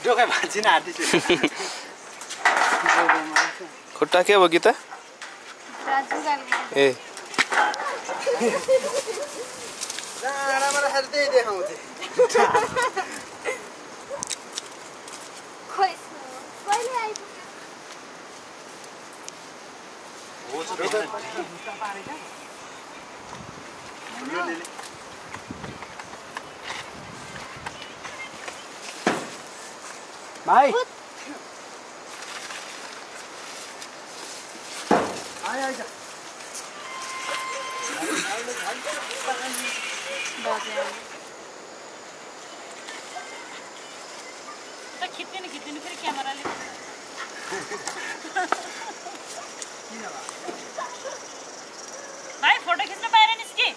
डोका भाँचिन आँटिछु खुट्टा के हो गीता ए राडामा राखेर त्यही देखाउँथे खोइ कहिले आइपुग्यो भाइ आइ आइ खिच्दिनु फेरि क्यामेराले भाइ फोटो खिच्न बाहिर निस्कि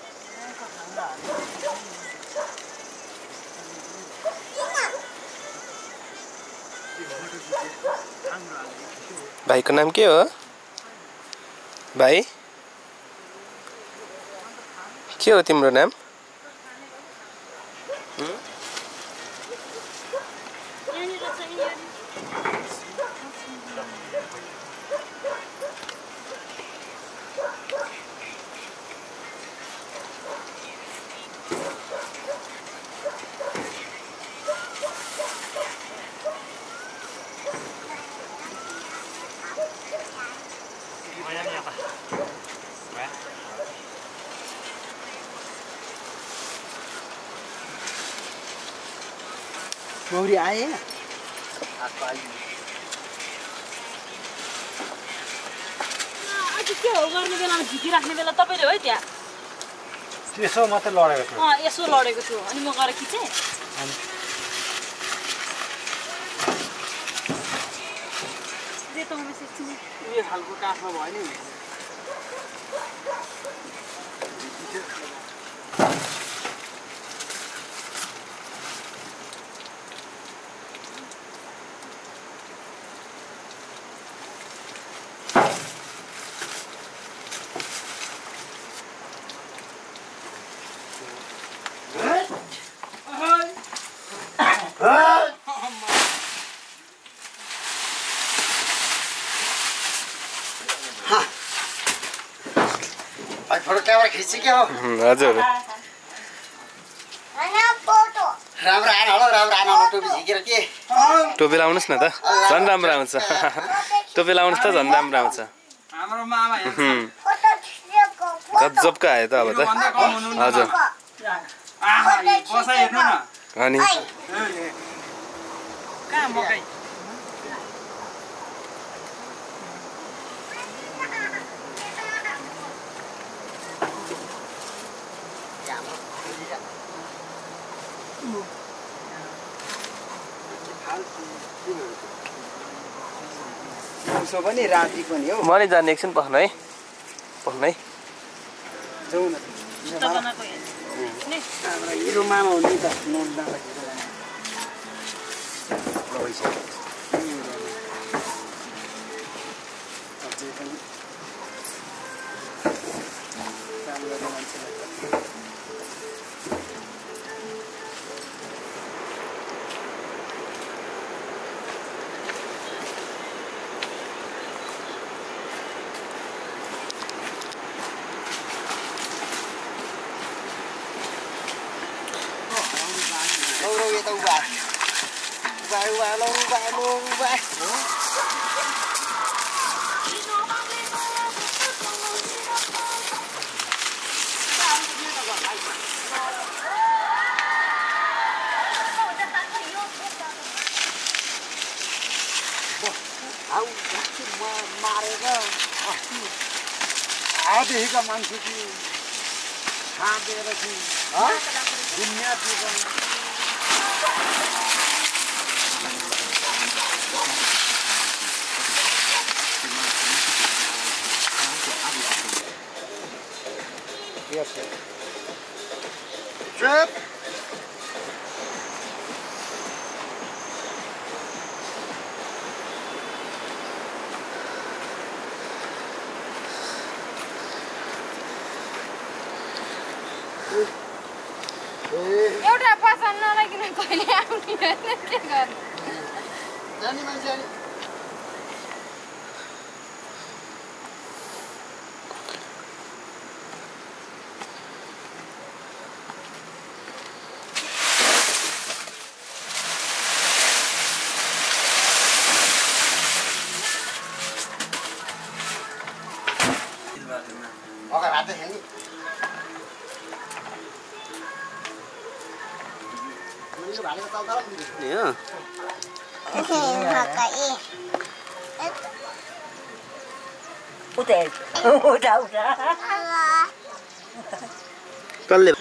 भाइको नाम के हो भाइ के हो तिम्रो नाम मौरी आए के हो गर्ने बेलामा झिकिराख्ने बेला तपाईँले हो त्यहाँ त्यसो मात्रै लडेको छु यसो लडेको छु अनि म गएर खिचेँ उयो खालको काठमा भयो नि फोटो क्यामेरा खिच्छ के हो हजुर राम्रो आएन होला राम्रो आएन होला टोपी झिकेर के टोपी लाउनुहोस् न त झन् राम्रो आउँछ टोपी लाउनुहोस् त झन् राम्रो आउँछ हाम्रो मामा गजबको आयो त अब त हजुर बसाइ हेर्नु न अनि कहाँ मकै उसो पनि राति पनि हो म नै जाने एकछिन पस्न है जाउँ न हिरो मामा हुने त नोट आधीका मान्छे कि खाँदेर कि दुनियाँ Yes, sir. Trip. एउटा पसन्द नलागिन कहिले आउने के गर्नु जानी मान्छे अनि ओके भात खाने मैले भालेको चल्दा नि हो उठा कसले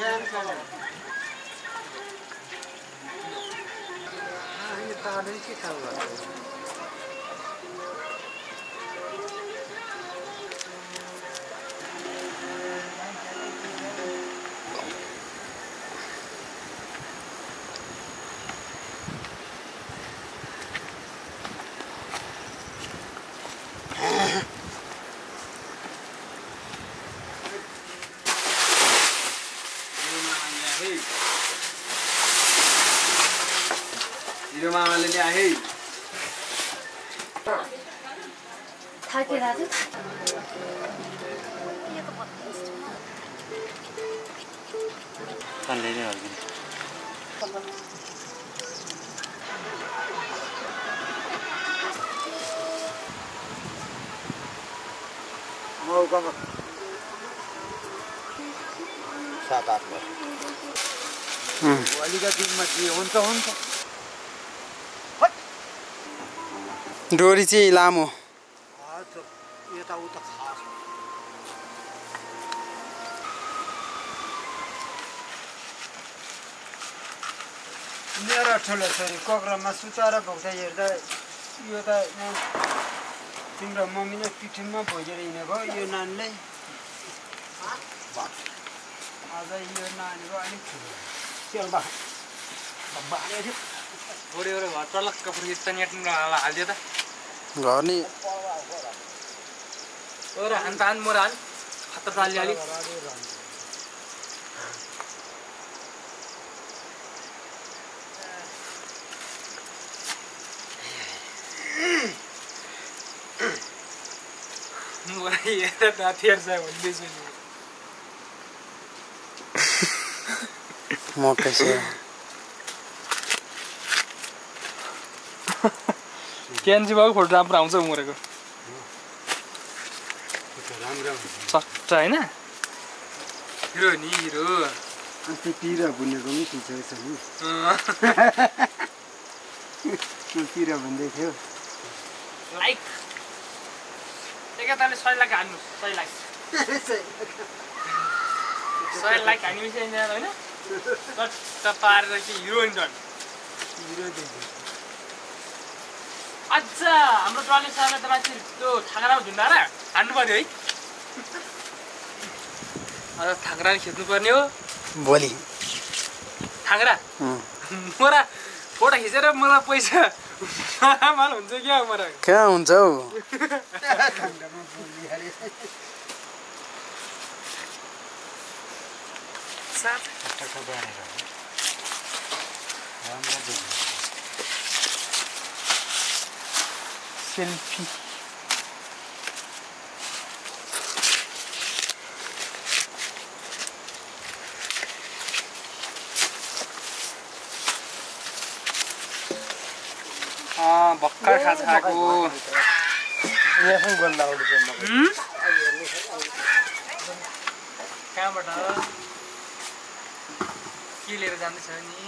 हिरो मामाले ल्याए है थाके दाजु तल्ले नै हल्किन मौकामा 7-8 वर्ष अलिकति हुन्छ डोरी चाहिँ लामो यताउता खास मेरो ठुलो छोरी कोक्रामा सुताएर भोग्दा हेर्दा यो त तिम्रो मम्मी नै पिठिनमा भोगेर हिँडेको यो नानीले आज यो नानीको अलिक ठुलो चेल्बा बाँडेको थोरै घर टलक्क पुर्कित हालिदियो त घर नि हान मोर हान खतर हालिहाली मकै छ क्यान्जी भएको फोटो राम्रो आउँछ मरेको राम्रो चट्ट होइन हिरो नि हिरो अस्ति तिर बुनेको पनि खिचेको छ नि तिर भन्दै थियो लाइक एकताले 100 लाख हान्नु 100 लाख 100 लाख हानिपछि होइन चट्ट पारेर कि हिरोइन झन् हिरो देख्यो अच्छा हाम्रो ट्रली सरले त माथि त्यो थाङ्रामा झुन्डाएर हान्नु पर्यो है अब थाङ्रा खिच्नु पर्ने हो भोलि थाङ्रा मोरा फोटो खिचेर मलाई पैसा माल हुन्छ क्या मोरा कहाँ हुन्छ हौ सेल्फी भक्का खाएको कहाँबाट के लिएर जाँदैछ नि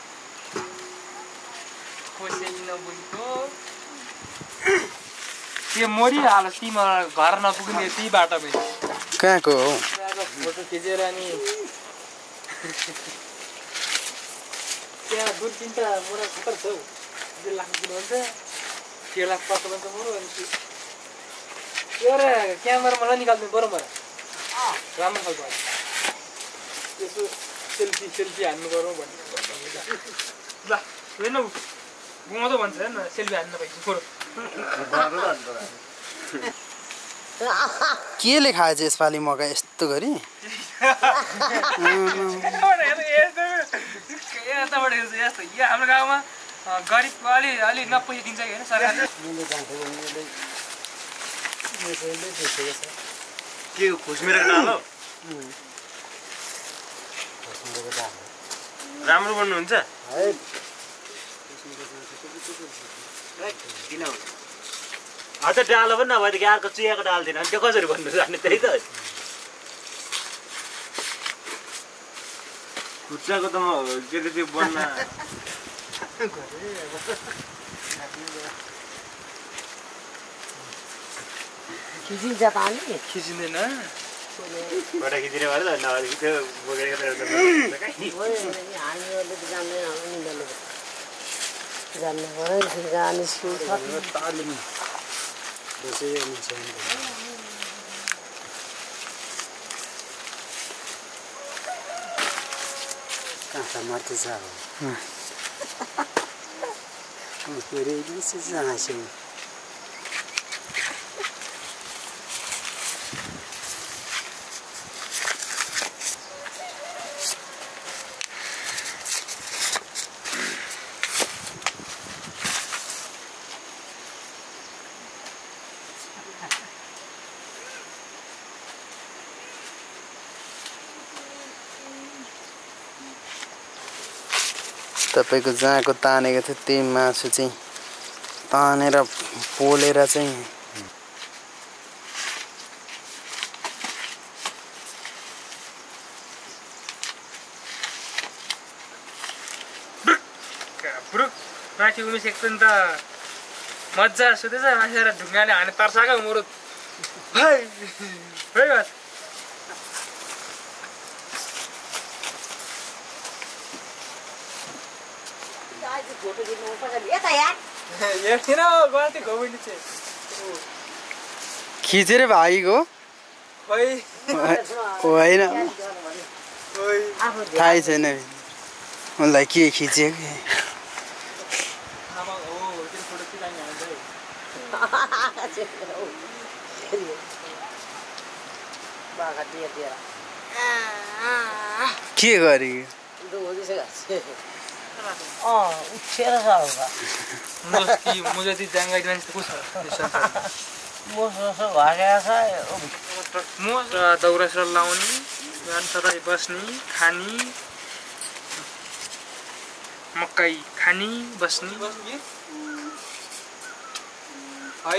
खोसेली नबोलीको त्यो मरिहाल तिमीलाई घर नपुग्ने त्यही बाटोमै कहाँको हो फोटो खिचेर अनि त्यहाँ 2-3टा मोरा खतर छ हौ लाग्नु किनुहुन्छ 1 लाख 5 भन्छ मरो अनि एउटा क्यामेरा मलाई निकाल्नु पर्यो मलाई राम्रो खालको यसो सेल्फी हान्नु पर्यो भन्ने ल होइन गुमाउँदो भन्छ होइन सेल्फी हान्न पाइन्छ बरु केले खाएछ यसपालि मकै यस्तो गरी यताबाट हेर्छ यस्तो यहाँ हाम्रो गाउँमा गरिबको अलि नपैसा दिन्छ कि होइन सरकारले मैले जान्थेँ भने यसैले देखेको छ के खुसमेर डाल हो खस्नुको दाम राम्रो बन्नुहुन्छ है किन त डालो पनि नभए त अर्को चुयाको डाल दिएन अनि त्यो कसरी भन्नु जाने त्यही त खुट्टाको त म के अरे त्यो बन्न खिचिन्छ पानी खिचिँदैन फोटो खिचेर भएर त नभए त्यो बोकेर हामीहरूले त जान्दैन होला निनीहरूले जान्नु पऱ्यो जाने स्कुल छ तालिम बसे हुन्छ कहाँ माथि छ फेरि हाँस्यौँ तपाईको जहाँको तानेको थियो त्यही मासु चाहिँ तानेर पोलेर चाहिँ माथि उमिसेको नि त मजा सुतेछ मासेर ढुङ्गाले हाने तर्साएको मोरो बस हेर्थिन गर्थेँ घुमिने चाहिँ खिचेर भागेको खोइ होइन थाहै छैन उसलाई के खिचेको के गरेको उठेर छ म जति जाङ्गाइट मान्छे को छ मसँग भागेको छ म दौरा सुरुवाल लाउने बिहान सधैँ बस्ने खाने मकै खाने बस्ने है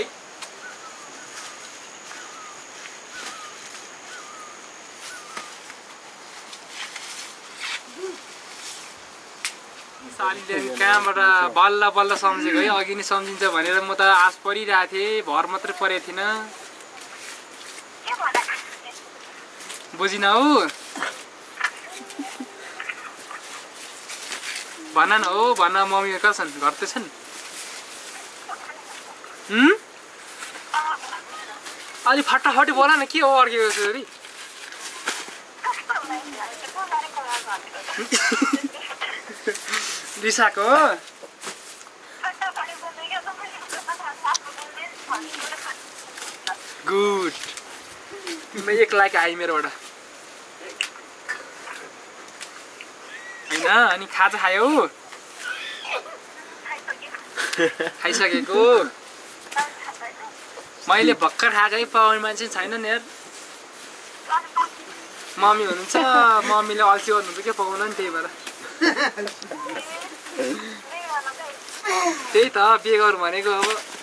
सालीले कहाँबाट बल्ल बल्ल सम्झेको है अघि नै सम्झिन्छ भनेर म त आश परिरहेको थिएँ भर मात्रै परेको थिइनँ बुझिन हौ भन न हौ भन मम्मी कहाँ छन् घरते छन् अलि फटाफटी बोला न के हो अर्केको छोरी रिसाको गुड म एक लाइक आइ मेरोबाट होइन अनि खाजा खायौ खाइसकेको मैले भर्खर खाएकै पाउने मान्छे छैन नि यार मम्मी हुनुहुन्छ मम्मीले अल्छी गर्नुहुन्छ के पाउन नि त्यही भएर त्यही त बिहे गरौँ भनेको अब